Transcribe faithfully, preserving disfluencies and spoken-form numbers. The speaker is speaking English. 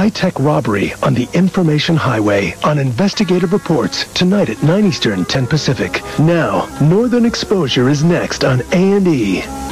high-tech robbery on the Information Highway on Investigative Reports tonight at nine Eastern, ten Pacific. Now, Northern Exposure is next on A and E.